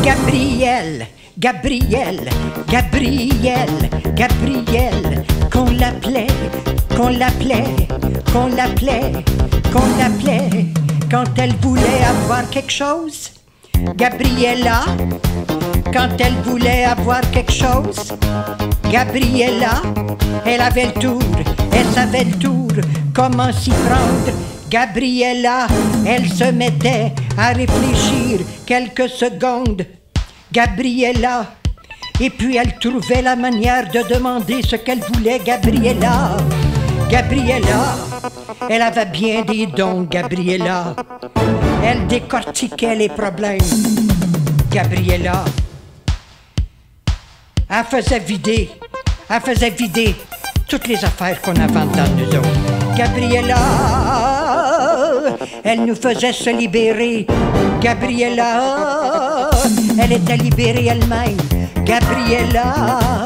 Gabrielle, Gabrielle, Gabrielle, Gabrielle, qu'on l'appelait, qu'on l'appelait, qu'on l'appelait, qu'on l'appelait, quand elle voulait avoir quelque chose. Gabriella, quand elle voulait avoir quelque chose. Gabriella, elle avait le tour, elle savait le tour, comment s'y prendre. Gabriella, elle se mettait à réfléchir quelques secondes. Gabriella, et puis elle trouvait la manière de demander ce qu'elle voulait. Gabriella, Gabriella, elle avait bien des dons. Gabriella, elle décortiquait les problèmes. Gabriella, elle faisait vider toutes les affaires qu'on avait dans nous autres. Gabriella, elle nous faisait se libérer. Gabriella, elle était libérée elle-même. Gabriella,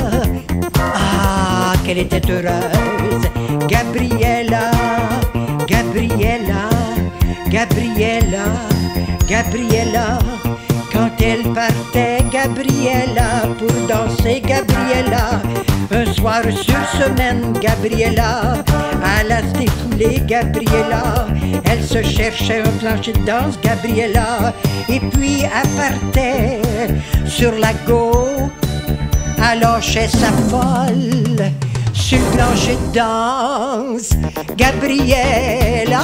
ah, qu'elle était heureuse. Gabriella, Gabriella, Gabriella, Gabriella, quand elle partait, Gabriella, pour danser, Gabriella, un soir sur semaine, Gabriella, à la se défouler, Gabriella, elle se cherchait un plancher de danse, Gabriella, et puis elle partait sur la go, elle lâchait sa folle sur le plancher de danse. Gabriella,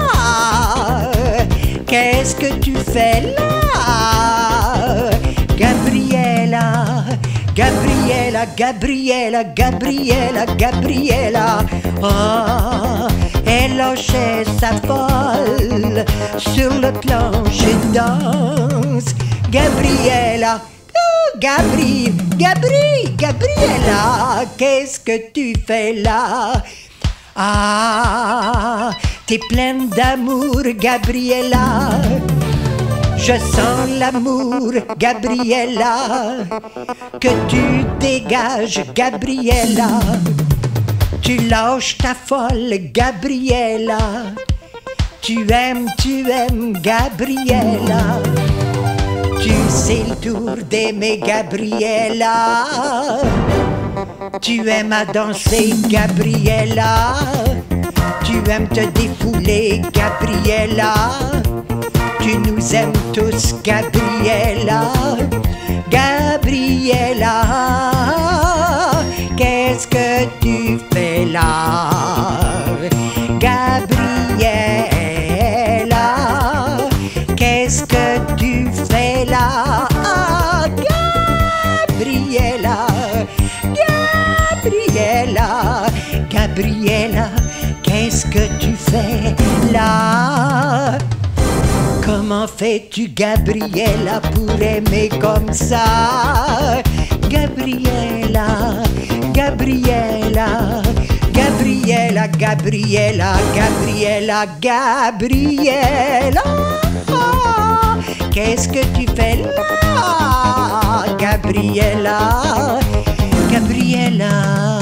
qu'est-ce que tu fais là? Gabriella, Gabriella, Gabriella, Gabriella, Gabriella, ah, elle lâchait sa folle sur le plancher de danse. Gabriella, Gabriella, qu'est-ce que tu fais là? Ah, t'es pleine d'amour, Gabriella. Je sens l'amour, Gabriella, que tu dégages, Gabriella. Tu lâches ta folle, Gabriella. Tu aimes, Gabriella. Tu sais le tour d'aimer, Gabriella. Tu aimes à danser, Gabriella. Tu aimes te défouler, Gabriella. Tu nous aimes tous, Gabriella. Gabriella, qu'est-ce que tu fais là? Gabriella, qu'est-ce que tu fais là? Ah, Gabriella, Gabriella, Gabriella, qu'est-ce que tu fais là? Comment fais-tu, Gabriella, pour aimer comme ça? Gabriella, Gabriella, Gabriella, Gabriella, Gabriella, Gabriella, qu'est-ce que tu fais là? Gabriella, Gabriella.